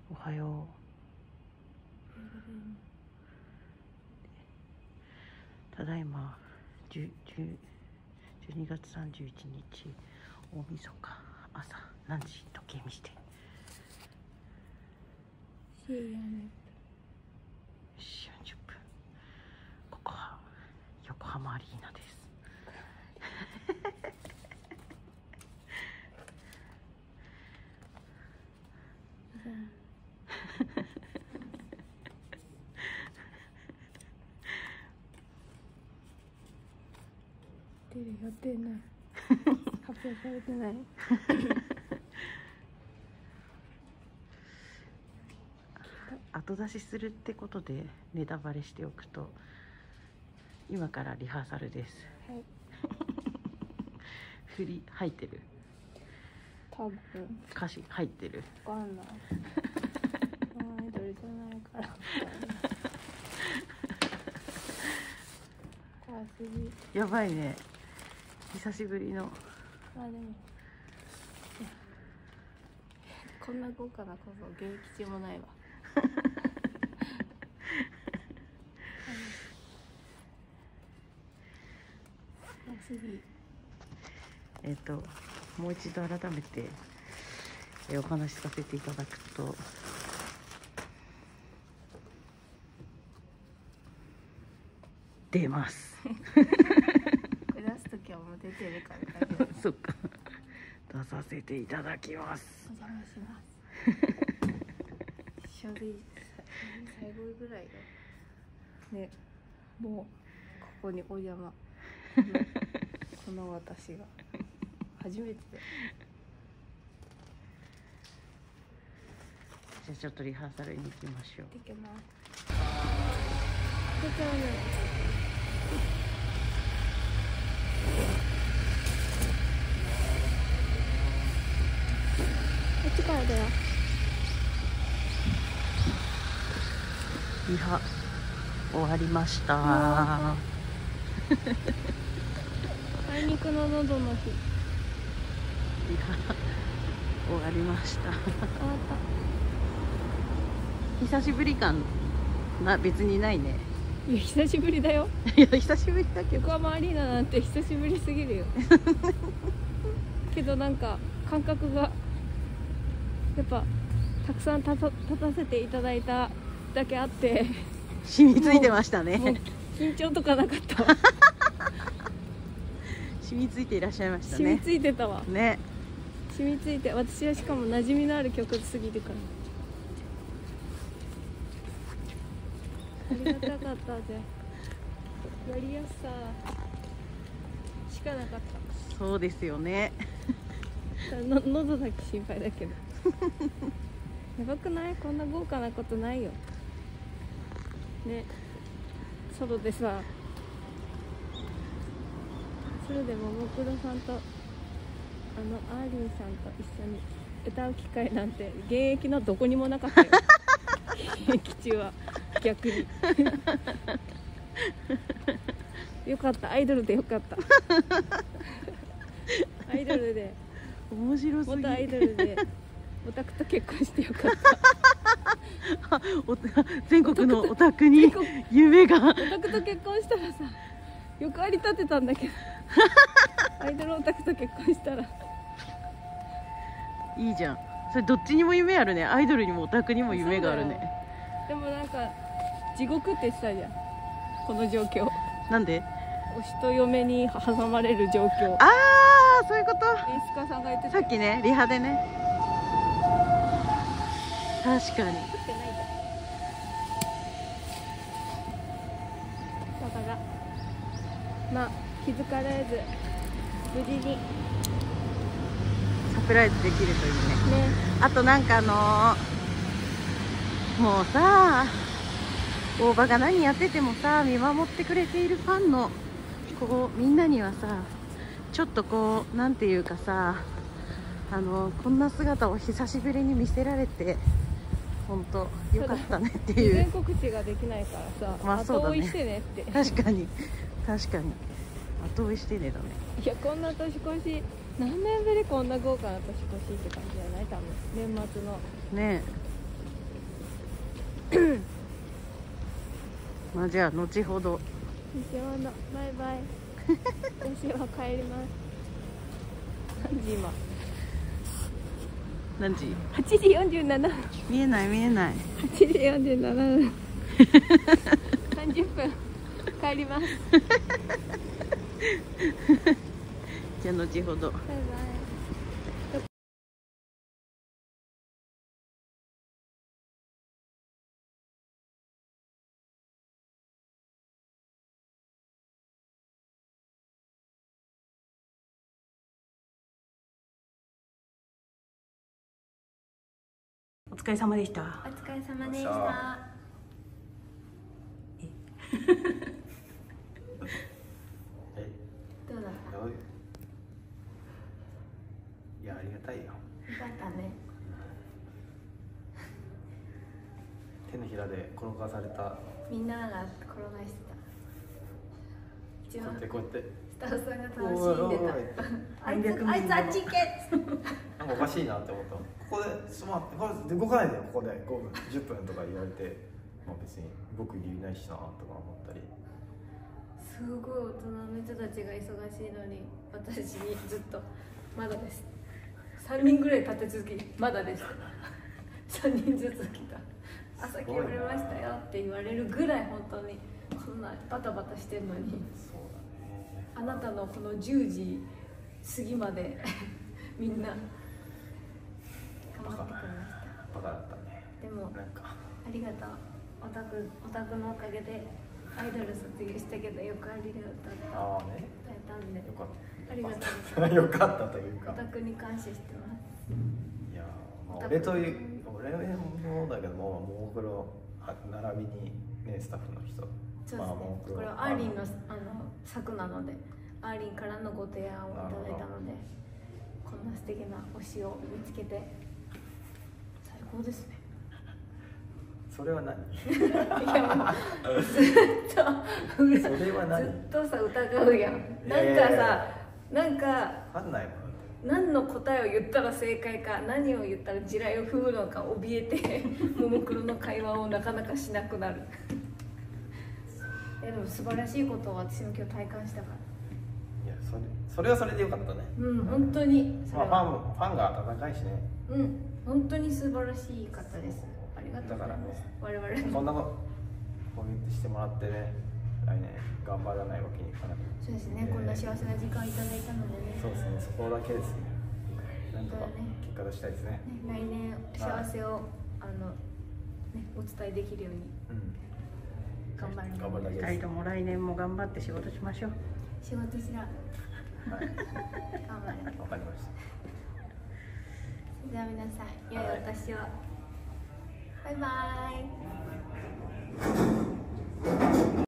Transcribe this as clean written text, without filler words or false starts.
おはよう。ただいま12月31日大晦日朝何時時計見して。 4時 40分。ここは横浜アリーナです。 やってない。発表されてない。 後出しするってことでネタバレしておくと、今からリハーサルです。 はい。 振り入ってる。 多分。 歌詞入ってる。 わかんない。アイドルじゃないから。怖すぎ。 やばいね。久しぶりの。 まあでも。こんな豪華なこそ現役中もないわ。 もう一度改めてお話しさせていただくと、出ます。 出すときはもう出てるから大丈夫。 そっか。出させていただきます。 お邪魔します。書類最後ぐらいがね、もうここにお邪魔。この私が初めてで。 じゃあちょっとリハーサルに行きましょう。 行きます。こちらね。こっちからだよ。 リハ終わりました。あいにくの喉の日。 リハ終わりました。 終わった。 久しぶり感別にないね。 いや久しぶりだよ。 いや久しぶりだけど。 横浜アリーナなんて久しぶりすぎるよ。けどなんか感覚がやっぱたくさん立たせていただいただけあって染みついてましたね。 もう緊張とかなかった。 染みついていらっしゃいましたね。 染みついてたわね。 染みついて、私はしかも馴染みのある曲すぎるから。ありがたかったぜ。やりやすさしかなかった。 そうですよね。 喉だけ心配だけど。やばくない？こんな豪華なことないよね。ソロでさ、ソロでももクロさんとアーリンさんと一緒に歌う機会なんて現役のどこにもなかったよ。現役中は逆に。よかった、アイドルでよかった。アイドルで面白すぎ。 元アイドルでオタクと結婚してよかった。 全国のオタクに夢が。 オタクと結婚したらさ、よくあり立てたんだけど。アイドルオタクと結婚したらいいじゃん。それどっちにも夢あるね。アイドルにもオタクにも夢があるね。 でもなんか地獄って言ってたじゃん、この状況。 なんで？ 推しと嫁に挟まれる状況。 ああ、そういうこと。 演出家さんが言ってた。 さっきね、リハでね。確かに。 降ってないじゃん。だからまあ気づかれず無事にサプライズできるといいね。 ね。 あとなんかもうさ、大場が何やっててもさ、見守ってくれているファンのこうみんなにはさ、ちょっとこうなんていうかさ、こんな姿を久しぶりに見せられて本当よかったねっていう。 全告知ができないからさ、 まあそうだね、 後追いしてねって。 確かに確かに後追いしてねだね。 いや、こんな年越し何年ぶりこんな豪華な年越しって感じじゃない？多分年末のねまあじゃあ後ほど。 西山のバイバイ。私は帰ります。何時今？ 何時 8時47分。 見えない見えない。 8時47分。30分帰ります。 じゃあ後ほど。 バイバイ。 お疲れ様でした。 お疲れ様でした。どうだった？ いや、ありがたいよ。 よかったね。 手のひらで転がされた。 みんなが転がしてた。一番こうやってスタッフさんが楽しんでた。あいつあっち行け。 なんかおかしいなって思った。ここでちょっと待って、これ動かないでよ。ここで5分10分とか言われて、まあ別に動く理由ないしなとか思ったり。 すごい大人の人たちが忙しいのに、私にずっとまだです。3人ぐらい立て続けにまだです。3人ずつ来た。朝決めましたよって言われるぐらい本当にこんなバタバタしてるのに。 そうだね。 あなたのこの10時過ぎまでみんな頑張ってくれました。 バカだったね。 でもなんかありがとう。オタクのおかげでアイドル卒業したけどよくありがとう。 ああね。 歌えたんでよかった。 ありがとうございます。 よかったというか。 オタクに感謝してます。 いや、まあ、俺もだけどもうもクロ並びにねスタッフの人。 そうですね。これはアーリンの作なので、アーリンからのご提案をいただいたので、こんな素敵な推しを見つけて最高ですね。 それは何？ いやもうずっとそれは何？ ずっとさ疑うやん。なんかさ、なんか分かんないもん。 何の答えを言ったら正解か、何を言ったら地雷を踏むのか怯えてももクロの会話をなかなかしなくなる。でも素晴らしいことを私も今日体感したから。 いや、それはそれでよかったね。 うん、本当にそれは、 ファンが温かいしね。 うん、本当に素晴らしい方です。ありがとうございます。我々 こんなコメントしてもらってね、来年頑張らないわけにいかない。 そうですね、こんな幸せな時間いただいたのでね。 そうですね、そこだけですね。なんとか結果出したいですね。 来年幸せをお伝えできるように頑張ります。 2人とも来年も頑張って仕事しましょう。 仕事しな。 はい。 頑張れ。 わかりました。 じゃあ皆さん、良いお年を。バイバイ。